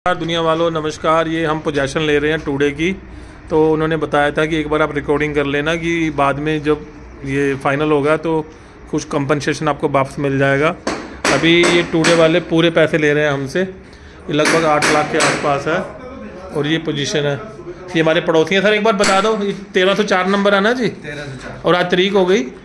दुनिया वालों नमस्कार। ये हम पोजेशन ले रहे हैं टुडे की। तो उन्होंने बताया था कि एक बार आप रिकॉर्डिंग कर लेना कि बाद में जब ये फाइनल होगा तो कुछ कंपनसेशन आपको वापस मिल जाएगा। अभी ये टुडे वाले पूरे पैसे ले रहे हैं हमसे, ये लगभग 8 लाख के आसपास है। और ये पोजीशन है, ये हमारे पड़ोसी हैं। सर एक बार बता दो, 1304 नंबर है ना जी? 1304। और आज तारीख हो गई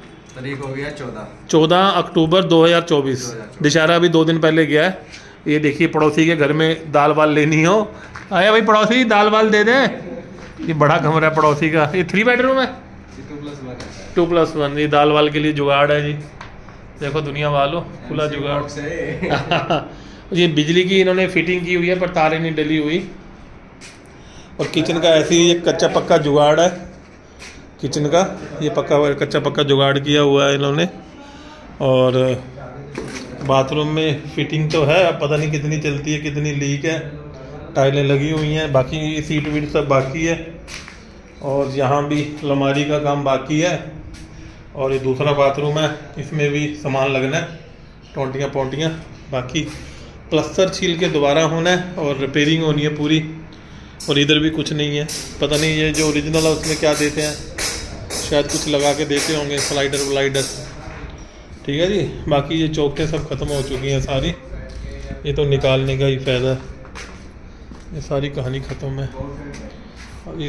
14 अक्टूबर 2024। दशहरा अभी 2 दिन पहले गया है। ये देखिए पड़ोसी के घर में दाल वाल लेनी हो, आया भाई पड़ोसी दाल वाल दे दें। ये बड़ा कमरा है पड़ोसी का, ये 3 बेडरूम है, 2+1। ये दाल वाल के लिए जुगाड़ है जी। देखो दुनिया वालों, खुला जुगाड़ ये बिजली की इन्होंने फिटिंग की हुई है पर तारें नहीं डली हुई। और किचन का ऐसे ही एक कच्चा पक्का जुगाड़ है किचन का, ये पक्का कच्चा पक्का जुगाड़ किया हुआ है इन्होंने। और बाथरूम में फिटिंग तो है, अब पता नहीं कितनी चलती है कितनी लीक है। टाइलें लगी हुई हैं, बाकी सीट वीट सब बाकी है। और यहाँ भी अलमारी का काम बाकी है। और ये दूसरा बाथरूम है, इसमें भी सामान लगना है, टोंटियाँ पोंटियाँ। बाकी प्लस्तर छील के दोबारा होना है और रिपेयरिंग होनी है पूरी। और इधर भी कुछ नहीं है, पता नहीं ये जो ओरिजिनल है उसमें क्या देते हैं, शायद कुछ लगा के देते होंगे, स्लाइडर व्लाइडर। ठीक है जी। बाकी ये चौकटें सब ख़त्म हो चुकी हैं सारी, ये तो निकालने का ही फ़ायदा है। ये सारी कहानी ख़त्म है। अब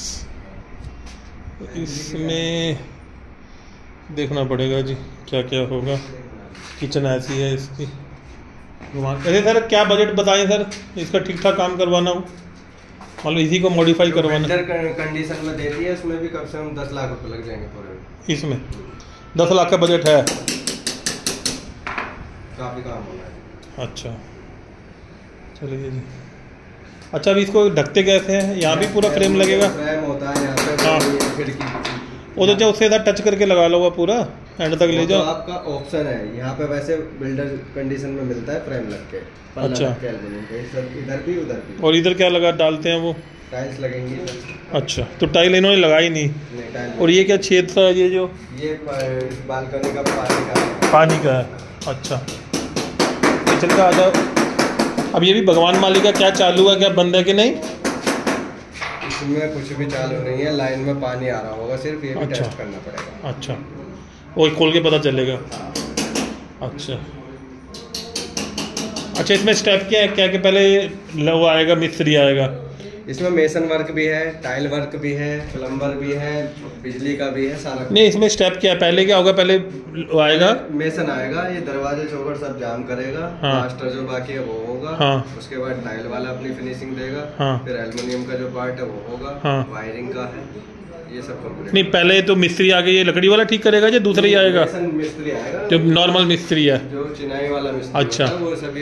इसमें देखना पड़ेगा जी क्या क्या होगा। किचन ऐसी है इसकी। अरे सर क्या बजट बताएं सर, इसका ठीक ठाक काम करवाना हो, मान लो इसी को मॉडिफाई करवाना। कंडीशन में देती है, उसमें भी कम से कम 10 लाख रुपए लग जाएंगे पूरे। इसमें 10 लाख का बजट है, काफी काम होना है। अच्छा चलिए जी। अच्छा अभी इसको ढकते कैसे हैं? यहाँ भी पूरा फ्रेम लगेगा? फ्रेम होता है यहाँ पे। हाँ खिड़की, वो तो जो उससे इधर टच करके लगा लो पूरा एंड तक ले जाओ। तो आपका ऑप्शन है यहाँ पे, वैसे बिल्डर कंडीशन में मिलता है फ्रेम लग के। अच्छा इधर भी उधर भी। और इधर क्या लगा डालते हैं वो? टाइल्स लगेंगी। अच्छा तो टाइल इन्होंने लगाई नहीं। और ये क्या छेद सा है, ये जो ये बालकनी का पानी का है? अच्छा किचन का आधा। अब ये भी भगवान मालिक का क्या चालू है क्या बंद है कि नहीं? इसमें कुछ भी चालू नहीं है, लाइन में पानी आ रहा होगा सिर्फ, ये भी अच्छा। टेस्ट करना पड़ेगा। अच्छा वो खोल के पता चलेगा। अच्छा अच्छा इसमें स्टेप क्या है, क्या कि पहले वो आएगा मिस्त्री आएगा? इसमें मेसन वर्क भी है, टाइल वर्क भी है, प्लम्बर भी है, बिजली का भी है, सारा। नहीं इसमें स्टेप क्या है, पहले क्या होगा? पहले आएगा मेसन आएगा, ये दरवाजे चौखट सब जाम करेगा। हाँ। प्लास्टर जो बाकी है वो होगा। हाँ। उसके बाद टाइल वाला अपनी फिनिशिंग देगा। हाँ। फिर एल्युमिनियम का जो पार्ट है वो होगा। हाँ। वायरिंग का है, ये सब कंप्लीट। नहीं पहले तो मिस्त्री आगे ये लकड़ी वाला ठीक करेगा या दूसरा ही आएगा? मिस्त्री आएगा जो नॉर्मल मिस्त्री है, जो चिनाई वाला मिस्त्री अच्छा। होता है, वो सभी